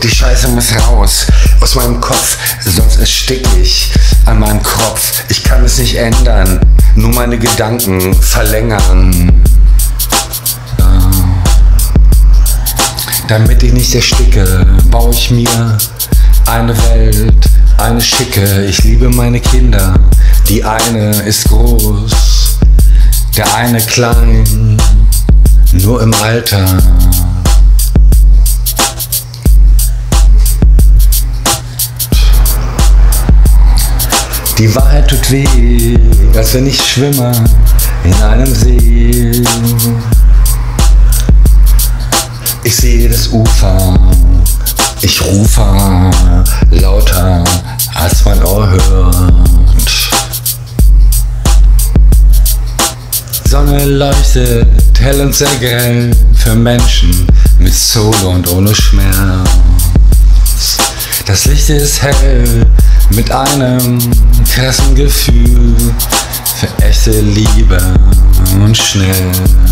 Die Scheiße muss raus aus meinem Kopf, sonst erstick ich an meinem Kopf. Ich kann es nicht ändern, nur meine Gedanken verlängern. Damit ich nicht ersticke, baue ich mir eine Welt, eine schicke. Ich liebe meine Kinder, die eine ist groß, der eine klein, nur im Alter. Die Wahrheit tut weh, als wenn ich schwimme in einem See. Ich sehe das Ufer, ich rufe lauter, als mein Ohr hört. Sonne leuchtet hell und sehr grell für Menschen mit Soul und ohne Schmerz. Das Licht ist hell mit einem krassen Gefühl für echte Liebe und schnell.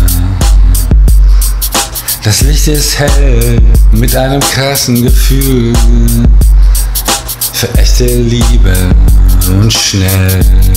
Das Licht ist hell mit einem krassen Gefühl für echte Liebe und schnell.